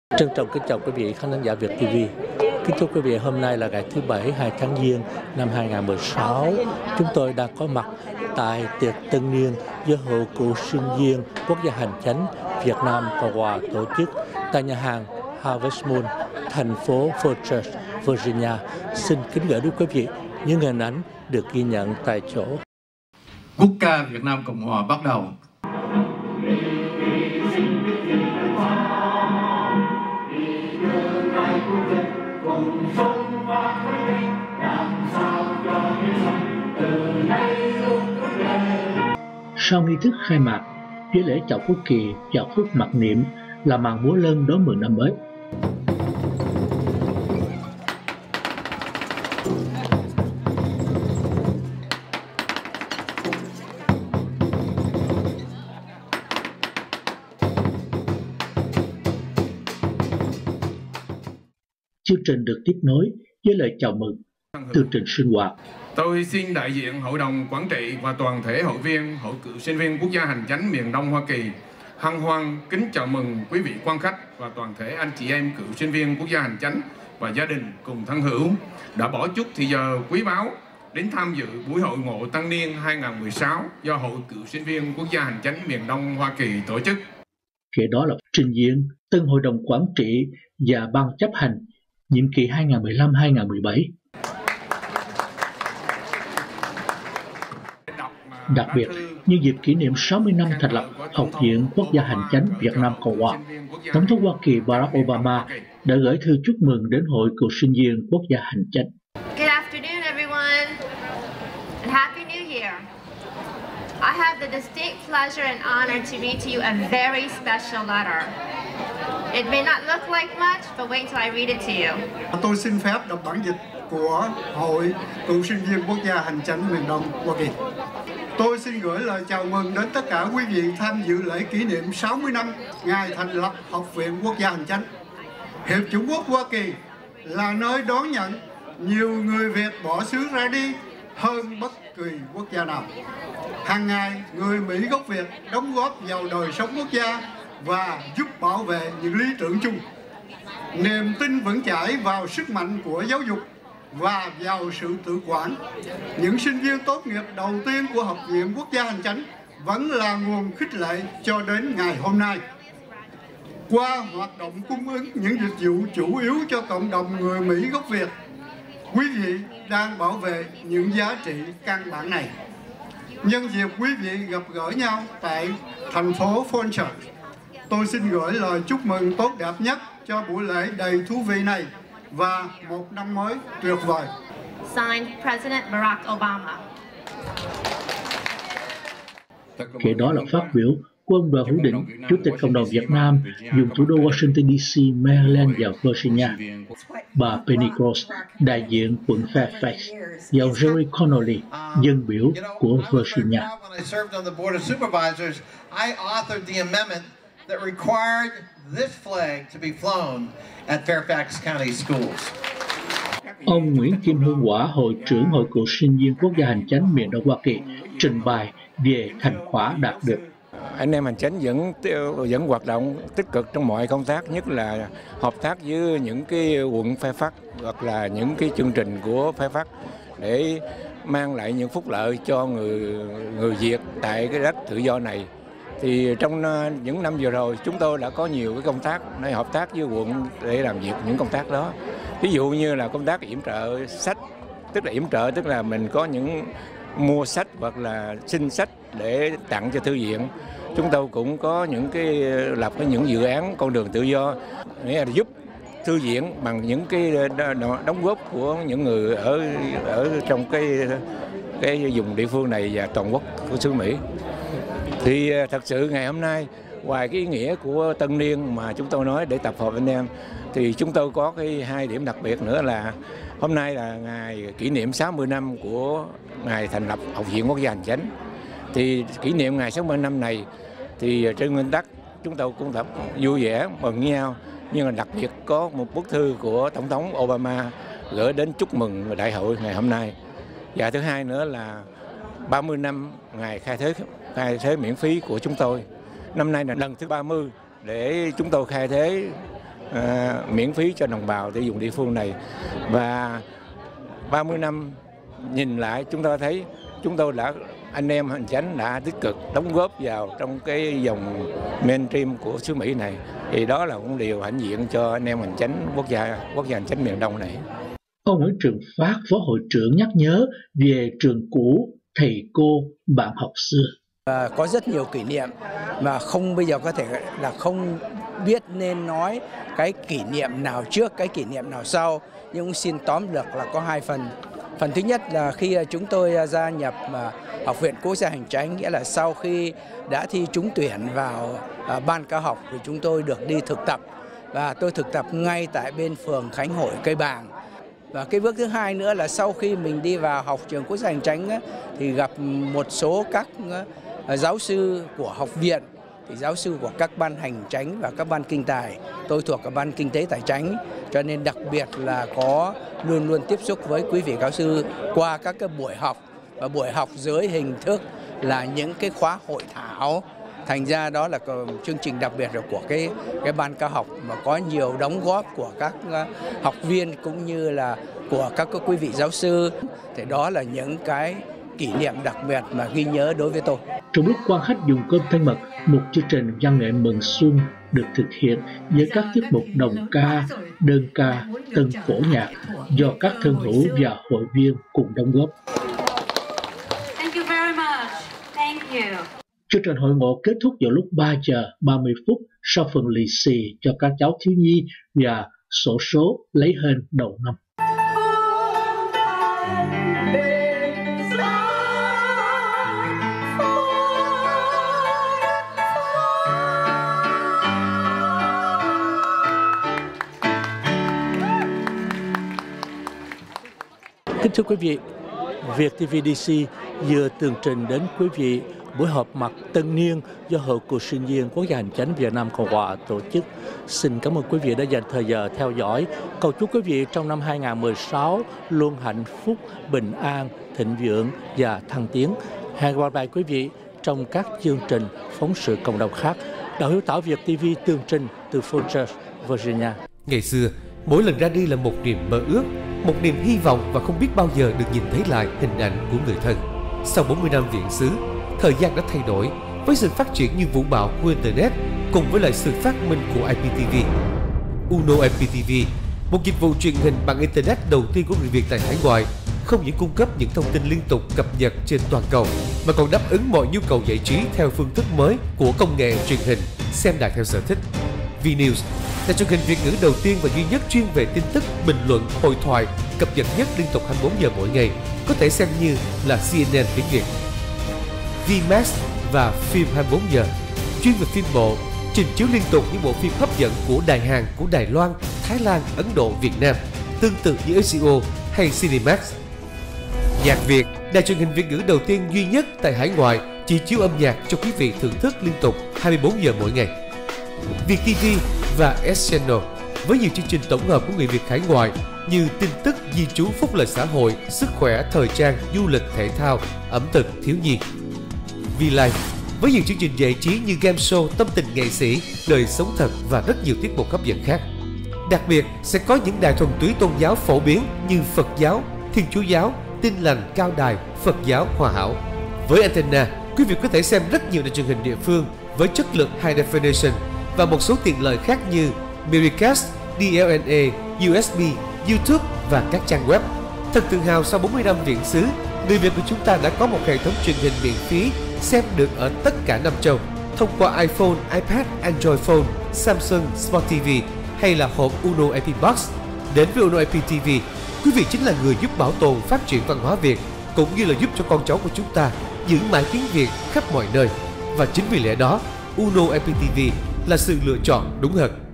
Trân trọng kính chào quý vị khán giả Việt TV. Kính thưa quý vị, hôm nay là ngày thứ Bảy 2 tháng Giêng năm 2016. Chúng tôi đang có mặt tại tiệc tân niên do Hội Cựu sinh viên Quốc gia hành chánh Việt Nam Cộng hòa tổ chức tại nhà hàng Harvest Moon, thành phố Falls, Virginia. Xin kính gửi đến quý vị những hình ảnh được ghi nhận tại chỗ. Quốc ca Việt Nam Cộng hòa bắt đầu. Sau nghi thức khai mạc, với lễ chào quốc kỳ và phút mặc niệm là màn múa lân đón mừng năm mới. Chương trình được tiếp nối với lời chào mừng, chương trình sinh hoạt. Tôi xin đại diện Hội đồng Quản trị và toàn thể hội viên Hội Cựu sinh viên Quốc gia hành chánh miền Đông Hoa Kỳ hân hoan kính chào mừng quý vị quan khách và toàn thể anh chị em cựu sinh viên Quốc gia hành chánh và gia đình cùng thân hữu đã bỏ chút thì giờ quý báu đến tham dự buổi hội ngộ tân niên 2016 do Hội Cựu sinh viên Quốc gia hành chánh miền Đông Hoa Kỳ tổ chức. Kế đó là trình diện tân Hội đồng Quản trị và Ban chấp hành nhiệm kỳ 2015-2017. Đặc biệt, nhân dịp kỷ niệm 60 năm thành lập Học viện Quốc gia hành chánh Việt Nam Cộng hòa, Tổng thống Hoa Kỳ Barack Obama đã gửi thư chúc mừng đến Hội Cựu sinh viên Quốc gia hành chánh. Good afternoon, everyone, and Happy New Year. I have the distinct pleasure and honor to read to you a very special letter. It may not look like much, but wait till I read it to you. Tôi xin phép đọc bản dịch của Hội Cựu sinh viên Quốc gia hành chánh miền Đông Hoa Kỳ. Tôi xin gửi lời chào mừng đến tất cả quý vị tham dự lễ kỷ niệm 60 năm ngày thành lập Học viện Quốc gia hành chánh. Hiệp chủng quốc Hoa Kỳ là nơi đón nhận nhiều người Việt bỏ xứ ra đi hơn bất kỳ quốc gia nào. Hàng ngày, người Mỹ gốc Việt đóng góp vào đời sống quốc gia và giúp bảo vệ những lý tưởng chung. Niềm tin vững chãi vào sức mạnh của giáo dục và vào sự tự quản. Những sinh viên tốt nghiệp đầu tiên của Học viện Quốc gia hành chánh vẫn là nguồn khích lệ cho đến ngày hôm nay. Qua hoạt động cung ứng những dịch vụ chủ yếu cho cộng đồng người Mỹ gốc Việt, quý vị đang bảo vệ những giá trị căn bản này. Nhân dịp quý vị gặp gỡ nhau tại thành phố Falls, tôi xin gửi lời chúc mừng tốt đẹp nhất cho buổi lễ đầy thú vị này và một năm mới tuyệt vời. Signed, President Barack Obama. Kế đó là phát biểu của ông Đoàn Hữu Định, Chủ tịch Cộng đồng Việt Nam dùng thủ đô Washington DC, Maryland và Virginia. Bà Penny Cross, đại diện quận Fairfax, và ông Jerry Connolly, dân biểu của Virginia. That required this flag to be flown at Fairfax County Schools. Ông Nguyễn Kim Hương Quả, Hội trưởng Hội Cựu sinh viên Quốc gia hành chánh miền Đông Hoa Kỳ, trình bày về thành quả đạt được. Anh em hành chánh vẫn hoạt động tích cực trong mọi công tác, nhất là hợp tác với những cái quận Fairfax hoặc là những cái chương trình của Fairfax để mang lại những phúc lợi cho người Việt tại cái đất tự do này. Thì trong những năm vừa rồi chúng tôi đã có nhiều cái công tác để hợp tác với quận để làm việc những công tác đó. Ví dụ như là công tác yểm trợ sách, tức là yểm trợ tức là mình có những mua sách hoặc là xin sách để tặng cho thư viện. Chúng tôi cũng có những cái lập những dự án con đường tự do nghĩa là giúp thư viện bằng những cái đóng góp của những người ở trong cái vùng địa phương này và toàn quốc của xứ Mỹ. Thì thật sự ngày hôm nay, ngoài cái ý nghĩa của tân niên mà chúng tôi nói để tập hợp anh em, thì chúng tôi có cái hai điểm đặc biệt nữa là hôm nay là ngày kỷ niệm 60 năm của ngày thành lập Học viện Quốc gia hành chánh. Thì kỷ niệm ngày 60 năm này thì trên nguyên tắc chúng tôi cũng thật vui vẻ mừng nhau, nhưng mà đặc biệt có một bức thư của Tổng thống Obama gửi đến chúc mừng đại hội ngày hôm nay. Và thứ hai nữa là 30 năm ngày khai thuế miễn phí của chúng tôi. Năm nay là lần thứ 30 để chúng tôi khai thuế miễn phí cho đồng bào tiêu dùng địa phương này. Và 30 năm nhìn lại, chúng ta thấy chúng tôi anh em hành chánh đã tích cực đóng góp vào trong cái dòng mainstream của xứ Mỹ này, thì đó là cũng điều hãnh diện cho anh em hành chánh quốc gia hành chánh miền Đông này. Ông Nguyễn Trường Phát, Phó Hội trưởng nhắc nhớ về trường cũ, thầy cô, bạn học xưa. Có rất nhiều kỷ niệm mà không bây giờ có thể là không biết nên nói cái kỷ niệm nào trước, cái kỷ niệm nào sau, nhưng cũng xin tóm lược là có 2 phần. Phần thứ nhất là khi chúng tôi gia nhập Học viện Quốc gia Hành chánh, nghĩa là sau khi đã thi trúng tuyển vào ban cao học thì chúng tôi được đi thực tập, và tôi thực tập ngay tại bên phường Khánh Hội, Cây Bàng. Và cái bước thứ hai nữa là sau khi mình đi vào học trường Quốc gia Hành chánh thì gặp một số các giáo sư của học viện, thì giáo sư của các ban hành chánh và các ban kinh tài. Tôi thuộc ở ban kinh tế tài chánh, cho nên đặc biệt là có luôn luôn tiếp xúc với quý vị giáo sư qua các cái buổi học, và buổi học dưới hình thức là những cái khóa hội thảo. Thành ra đó là chương trình đặc biệt của cái ban cao học mà có nhiều đóng góp của các học viên cũng như là của các quý vị giáo sư. Thì đó là những cái kỷ niệm đặc biệt mà ghi nhớ đối với tôi. Trong lúc quan khách dùng cơm thân mật, một chương trình văn nghệ mừng xuân được thực hiện với các tiết mục đồng ca, đơn ca, tân phổ nhạc do các thân hữu và hội viên cùng đóng góp. Thank you very much. Thank you. Chương trình hội ngộ kết thúc vào lúc 3 giờ 30 phút sau phần lì xì cho các cháu thiếu nhi và xổ số lấy hên đầu năm. Kính thưa quý vị, VietTV-DC vừa tường trình đến quý vị buổi họp mặt tân niên do Hội Cựu sinh viên Quốc gia Hành chánh Việt Nam Cộng hòa tổ chức. Xin cảm ơn quý vị đã dành thời giờ theo dõi. Cầu chúc quý vị trong năm 2016 luôn hạnh phúc, bình an, thịnh vượng và thăng tiến. Hẹn gặp lại quý vị trong các chương trình phóng sự cộng đồng khác. Đào Hiếu Tảo, VietTV tường trình từ Falls, Virginia. Ngày xưa, mỗi lần ra đi là một niềm mơ ước, một niềm hy vọng và không biết bao giờ được nhìn thấy lại hình ảnh của người thân. Sau 40 năm viễn xứ, thời gian đã thay đổi với sự phát triển như vũ bão của Internet cùng với lại sự phát minh của IPTV. Uno IPTV, một dịch vụ truyền hình bằng Internet đầu tiên của người Việt tại hải ngoại, không những cung cấp những thông tin liên tục cập nhật trên toàn cầu mà còn đáp ứng mọi nhu cầu giải trí theo phương thức mới của công nghệ truyền hình, xem đài theo sở thích. VNews, đài truyền hình Việt ngữ đầu tiên và duy nhất chuyên về tin tức, bình luận, hội thoại, cập nhật nhất liên tục 24 giờ mỗi ngày, có thể xem như là CNN tiếng Việt. VMAX và phim 24 giờ, chuyên về phim bộ, trình chiếu liên tục những bộ phim hấp dẫn của Đài Hàn, của Đài Loan, Thái Lan, Ấn Độ, Việt Nam, tương tự như HBO hay Cinemax. Nhạc Việt, đài truyền hình Việt ngữ đầu tiên duy nhất tại hải ngoại chỉ chiếu âm nhạc cho quý vị thưởng thức liên tục 24 giờ mỗi ngày. VietTV và S-Channel với nhiều chương trình tổng hợp của người Việt hải ngoại như tin tức, di trú, phúc lợi xã hội, sức khỏe, thời trang, du lịch, thể thao, ẩm thực, thiếu nhi. V-Live với nhiều chương trình giải trí như game show, tâm tình nghệ sĩ, đời sống thật và rất nhiều tiết mục hấp dẫn khác. Đặc biệt sẽ có những đài thuần túy tôn giáo phổ biến như Phật giáo, Thiên Chúa giáo, Tin lành, Cao đài, Phật giáo, Hòa hảo. Với antenna, quý vị có thể xem rất nhiều đài truyền hình địa phương với chất lượng high definition và một số tiện lợi khác như Miracast, DLNA, USB, YouTube và các trang web. Thật tự hào sau 40 năm viễn xứ, người Việt của chúng ta đã có một hệ thống truyền hình miễn phí xem được ở tất cả 5 châu thông qua iPhone, iPad, Android Phone, Samsung Smart TV hay là hộp Uno IP Box. Đến với Uno IP TV, quý vị chính là người giúp bảo tồn, phát triển văn hóa Việt cũng như là giúp cho con cháu của chúng ta giữ mãi tiếng Việt khắp mọi nơi. Và chính vì lẽ đó, Uno IP TV là sự lựa chọn đúng hơn.